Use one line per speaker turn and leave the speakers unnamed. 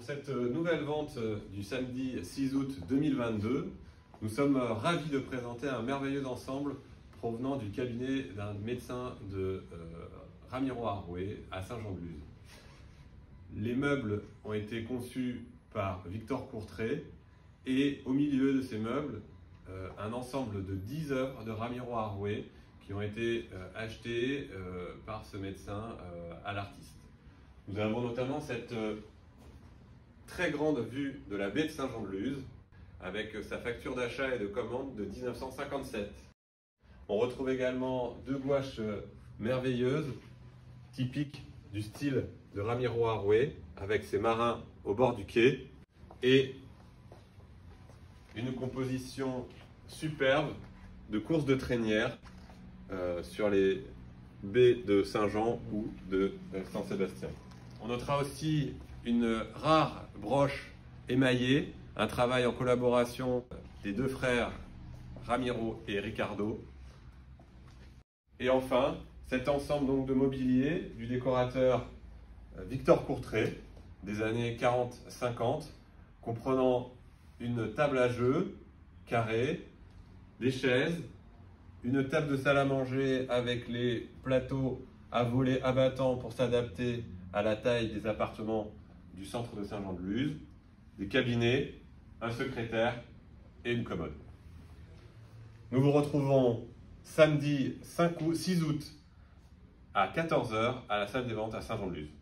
cette nouvelle vente du samedi 6 août 2022, nous sommes ravis de présenter un merveilleux ensemble provenant du cabinet d'un médecin de Ramiro Arouet à Saint-Jean-de-Luz. Les meubles ont été conçus par Victor Courtrai et au milieu de ces meubles, un ensemble de 10 œuvres de Ramiro Arouet qui ont été achetées par ce médecin à l'artiste. Nous avons notamment cette très grande vue de la baie de Saint-Jean-de-Luz avec sa facture d'achat et de commande de 1957. On retrouve également deux gouaches merveilleuses, typiques du style de Ramiro Arouet, avec ses marins au bord du quai, et une composition superbe de courses de traînière sur les baies de Saint-Jean ou de Saint-Sébastien. On notera aussi une rare broche émaillée, un travail en collaboration des deux frères Ramiro et Ricardo. Et enfin, cet ensemble donc de mobilier du décorateur Victor Courtrai des années 40-50, comprenant une table à jeu carrée, des chaises, une table de salle à manger avec les plateaux à volets abattants pour s'adapter à la taille des appartements du centre de Saint-Jean-de-Luz, des cabinets, un secrétaire et une commode. Nous vous retrouvons samedi 6 août à 14 h à la salle des ventes à Saint-Jean-de-Luz.